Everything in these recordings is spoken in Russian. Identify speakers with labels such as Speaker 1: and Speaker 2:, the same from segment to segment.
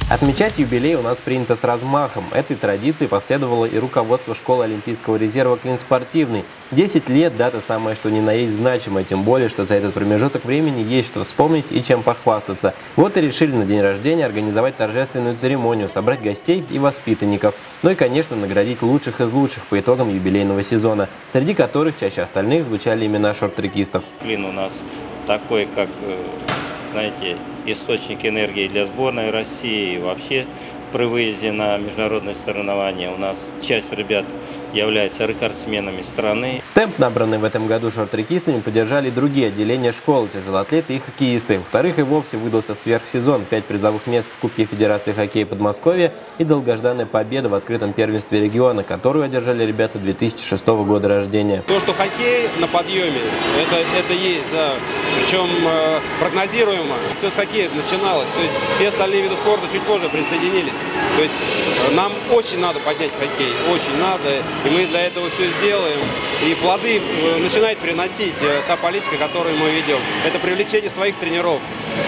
Speaker 1: Отмечать юбилей у нас принято с размахом. Этой традиции последовало и руководство школы Олимпийского резерва «Клин-спортивный». 10 лет – дата самая что ни на есть значимая, тем более, что за этот промежуток времени есть что вспомнить и чем похвастаться. Вот и решили на день рождения организовать торжественную церемонию, собрать гостей и воспитанников. Ну и, конечно, наградить лучших из лучших по итогам юбилейного сезона, среди которых чаще остальных звучали имена шорт-трекистов.
Speaker 2: Клин у нас такой, как, знаете, источник энергии для сборной России и вообще при выезде на международные соревнования. У нас часть ребят являются рекордсменами страны.
Speaker 1: Темп, набранный в этом году шорт-трекистами, поддержали и другие отделения школы, тяжелоатлеты и хоккеисты. Во-вторых, и вовсе выдался сверхсезон. 5 призовых мест в Кубке Федерации хоккея Подмосковья и долгожданная победа в открытом первенстве региона, которую одержали ребята 2006 года рождения.
Speaker 3: То, что хоккей на подъеме, это есть, да. Причем прогнозируемо. Все с хоккея начиналось. То есть все остальные виды спорта чуть позже присоединились. То есть нам очень надо поднять хоккей, очень надо. И мы для этого все сделаем. И плоды начинает приносить та политика, которую мы ведем. Это привлечение своих тренеров.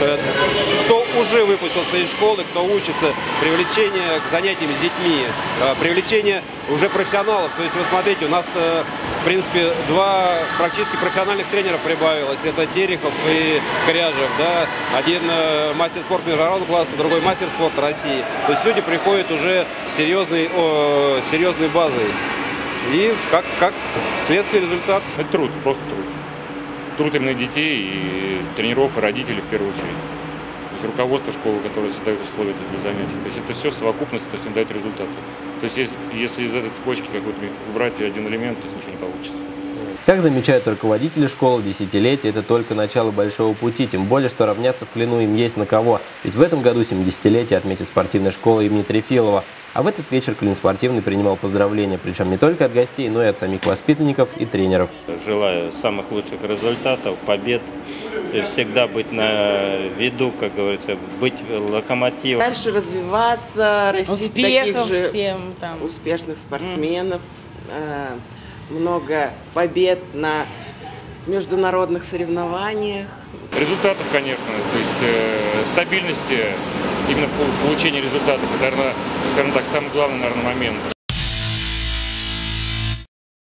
Speaker 3: Кто уже выпустился из школы, кто учится, привлечение к занятиям с детьми, привлечение уже профессионалов. То есть вы смотрите, у нас в принципе два практически профессиональных тренера прибавилось. Это Терехов и Коряжев. Да? Один мастер спорта международного класса, другой мастер спорта России. То есть люди приходят уже с серьезной базой. И как следствие результат.
Speaker 4: Это труд, просто труд. Труд именно детей и тренеров, и родителей в первую очередь. То есть руководство школы, которое создает условия для занятий. То есть это все совокупность, то есть он дает результаты. То есть если из этой цепочки какой-то убрать один элемент, то есть ничего не получится.
Speaker 1: Как замечают руководители школы, десятилетие – это только начало большого пути, тем более, что равняться в Клину им есть на кого. Ведь в этом году 70-летие отметит спортивная школа имени Трефилова. А в этот вечер Клин-спортивный принимал поздравления, причем не только от гостей, но и от самих воспитанников и тренеров.
Speaker 2: Желаю самых лучших результатов, побед, и всегда быть на виду, как говорится, быть локомотивом.
Speaker 5: Дальше развиваться, растить таких же
Speaker 6: всем,
Speaker 5: успешных спортсменов. Много побед на международных соревнованиях.
Speaker 4: Результатов, конечно, то есть стабильности именно в получении результатов. Это, наверное, скажем так, самый главный, наверное, момент.